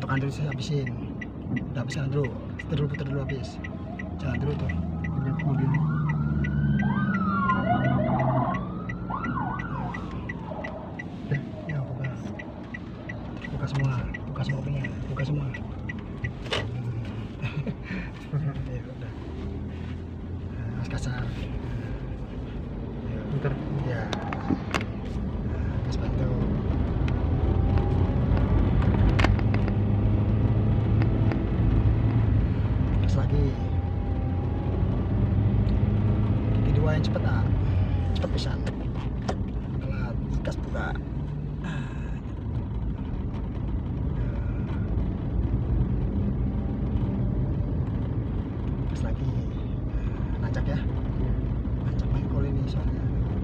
untuk andro habisin. Udah habis andro, putar dulu habis. Jangan dulu tuh. Udah mobil. Ya buka semua kopinya, buka semua. Ya udah. Mas kasar. Bentar. Ya. Mas bantu. Gas lagi. Gigi dua yang cepet ah. Cepet pisan. Telat, gas buka. Gas lagi. Nancap ya. Nancap mengkol ini soalnya.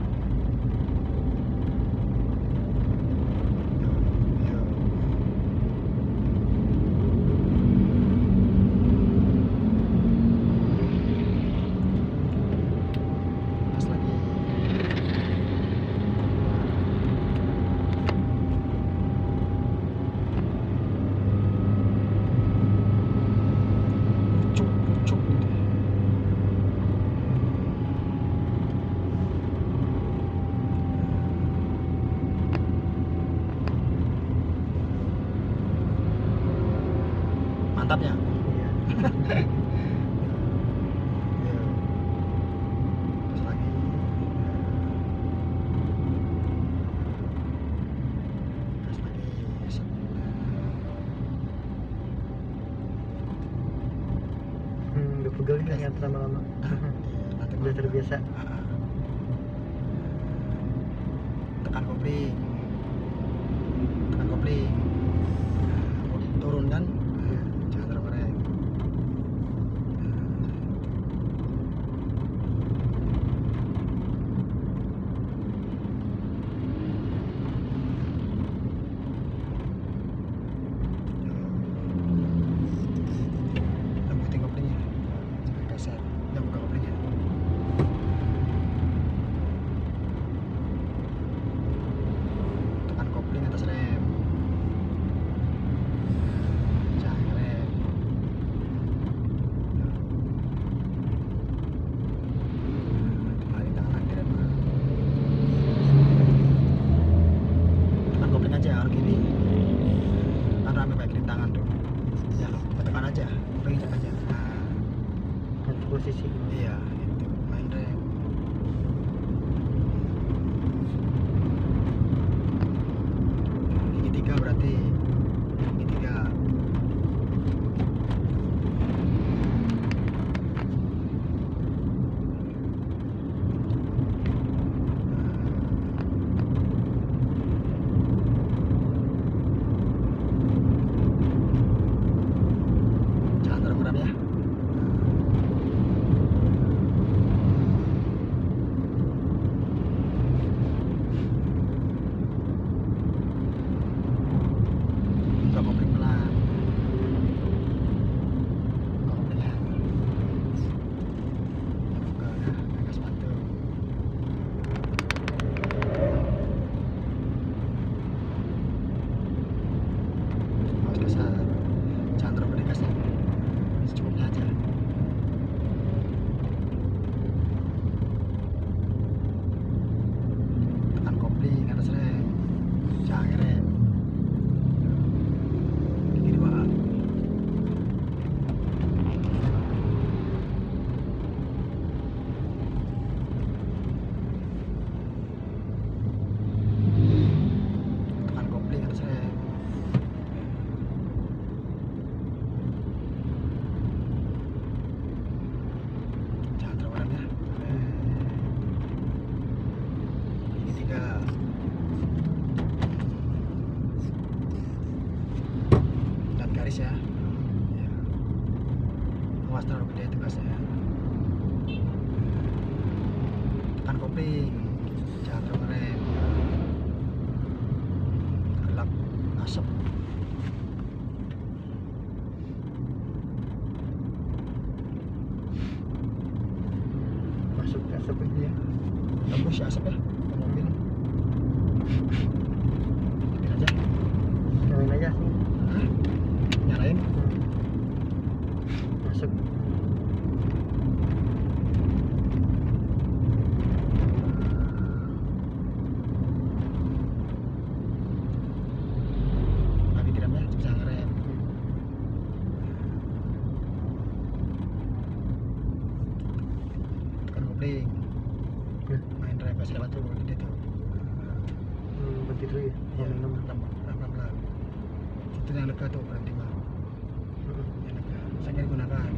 Mantapnya. Terus lagi. Terus lagi. Udah pegel nih yang lama-lama. Udah terbiasa. Tekan kopling. Turun kan? Jangan terlalu keren. Lembutin koplingnya. Jangan kasar. Jangan buka koplingnya. Tekan kopling atas rem. Jangan rem. Kembali tangan lagi rem. Tekan kopling aja kalau gini. Kan rame kayak gini tangan tuh. Ya, tekan aja. Pencet aja. Nah, Satu posisi. iya, itu main rem. Gigi tiga berarti. Gigi tiga. Jangan terlalu rem ya. Buka kopling pelan. Buka koplingnya. Buka ya, gas bantu. Awas kasar. Jangan terlalu gede gasnya. Secukupnya aja. Tekan kopling atas rem. Jangan rem. Gigi dua. Tekan kopling atas rem. Jangan terlalu rem ya. Gigi tiga. Dan garis ya. Ya. Awas terlalu gede itu gasnya ya. Tekan kopling. Jangan terlalu rem. Gelap asap. Masuk ke asap ini ya. Tembus ya asap ya. Ke mobil. Bikin aja. Nyalain aja sih. Hah? pelan-pelan. Itu yang lega tuh berhenti mah. Yang lega. Saya gunakan.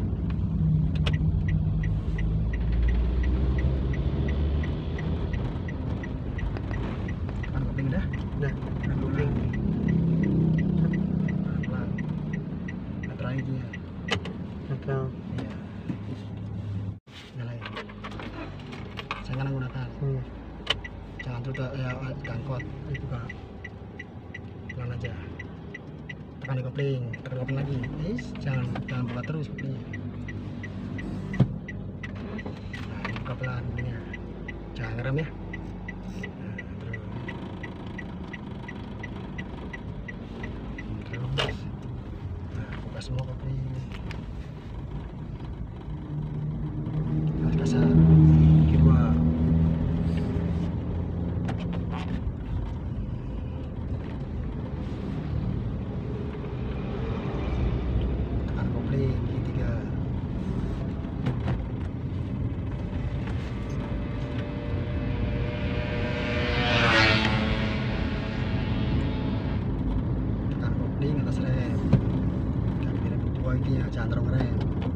Tekan kopling dah. Udah. Kopling. Pelan-pelan. Netral itu ya. Netral. Iya. Nyalain. Saya kan gunakan. Jangan juga ya gangkot itu kak. Pelan aja. Tekan di kopling, tekan kopling lagi. Jangan buka terus koplingnya. Nah, ini buka pelan koplingnya. Jangan ngerem ya. Nah, terus. Nah, buka semua kopling. Kasar. Kedua. Tekan kopling, ketiga. Tekan kopling atas rem. Kaki rem kedua ini ya, jangan terlalu rem.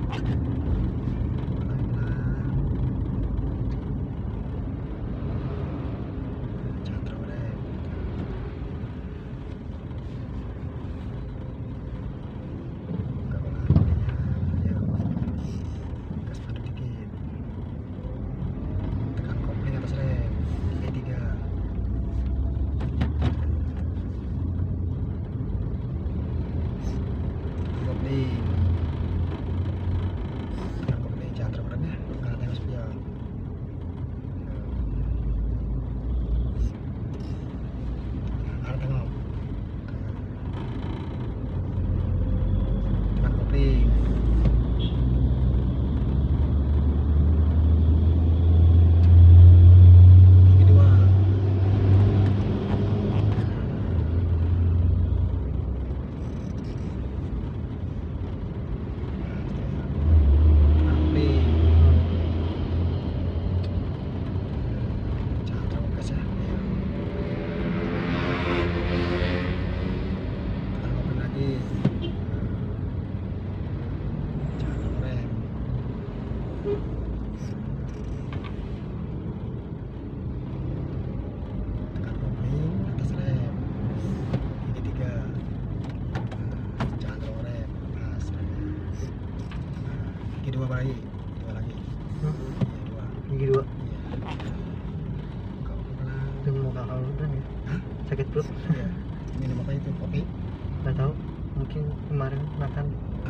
Tekan kopling atas rem. Ini tiga. Jangan terlalu rem. Pas remnya. Gigi dua lagi. Dua lagi. Iya dua. Gigi dua. Iya. Kau pelan. Itu mau kakak udah ya? Hah? Sakit perut? Iya. Minum apa itu? Kopi? Nggak tahu. Mungkin kemarin makan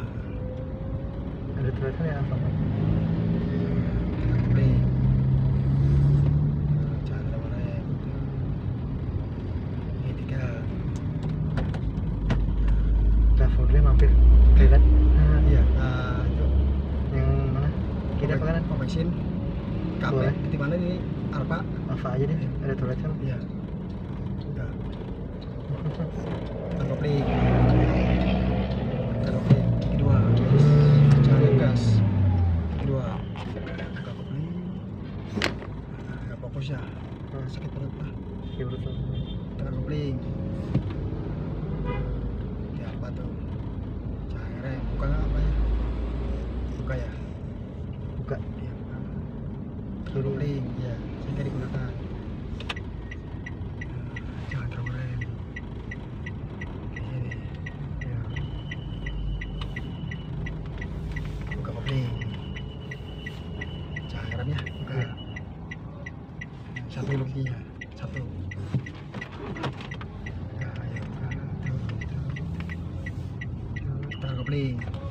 ada terasa ya apa? Tekan kopling. Jangan terlalu rem. Ini tiga. Dashboardnya mampir kelihatan. Iya. Itu. Yang mana? Kiri apa kanan? Pom bensin. KP. Boleh. Di mana ini? Arpa. Apa aja deh? Ada toilet kan? Iya. Udah. Tekan kopling. Tekan kopling. Gigi dua. Jangan gas. Gigi dua. Tekan kopling. Nggak fokus ya. Sakit perut lah. Ya betul. Tekan kopling. Di apa tuh? Jangan ngerem. Buka nggak apa ya? Buka ya. Buka. Iya buka. Tekan kopling. Iya. Sehingga digunakan. Jangan terlalu rem. Ini. Ya. Buka kopling. Jangan ngerem ya. Buka. Iya. Satu lukinya. Satu. Buka. Ya buka. Tuh. Tekan kopling.